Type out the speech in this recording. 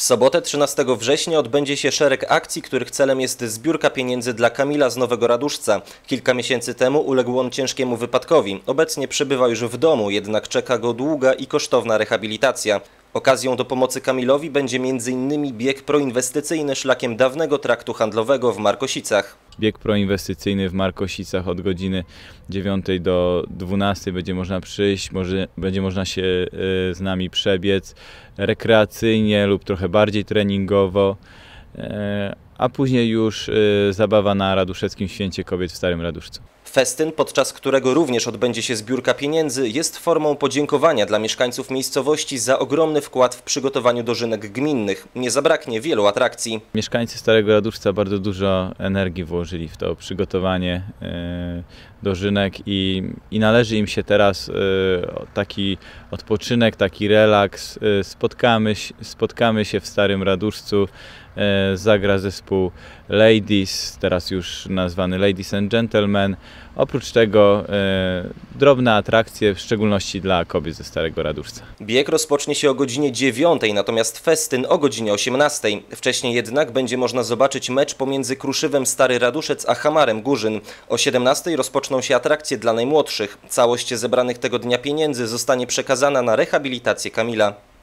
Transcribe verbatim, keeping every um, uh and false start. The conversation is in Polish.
sobotę trzynastego września odbędzie się szereg akcji, których celem jest zbiórka pieniędzy dla Kamila z Nowego Raduszca. Kilka miesięcy temu uległ on ciężkiemu wypadkowi. Obecnie przebywa już w domu, jednak czeka go długa i kosztowna rehabilitacja. Okazją do pomocy Kamilowi będzie między innymi bieg proinwestycyjny szlakiem dawnego traktu handlowego w Markosicach. Bieg proinwestycyjny w Markosicach od godziny dziewiątej do dwunastej będzie można przyjść, może, będzie można się z nami przebiec rekreacyjnie lub trochę bardziej treningowo, a później już zabawa na Raduszewskim Święcie Kobiet w Starym Raduszcu. Festyn, podczas którego również odbędzie się zbiórka pieniędzy, jest formą podziękowania dla mieszkańców miejscowości za ogromny wkład w przygotowaniu dożynek gminnych. Nie zabraknie wielu atrakcji. Mieszkańcy Starego Raduszca bardzo dużo energii włożyli w to przygotowanie dożynek i, i należy im się teraz taki odpoczynek, taki relaks. Spotkamy, spotkamy się w Starym Raduszcu, zagra zespół Ladies, teraz już nazwany Ladies and Gentlemen. Oprócz tego e, drobne atrakcje, w szczególności dla kobiet ze Starego Raduszca. Bieg rozpocznie się o godzinie dziewiątej, natomiast festyn o godzinie osiemnastej. Wcześniej jednak będzie można zobaczyć mecz pomiędzy Kruszywem Stary Raduszec a Hamarem Górzyn. O siedemnastej rozpoczną się atrakcje dla najmłodszych. Całość zebranych tego dnia pieniędzy zostanie przekazana na rehabilitację Kamila.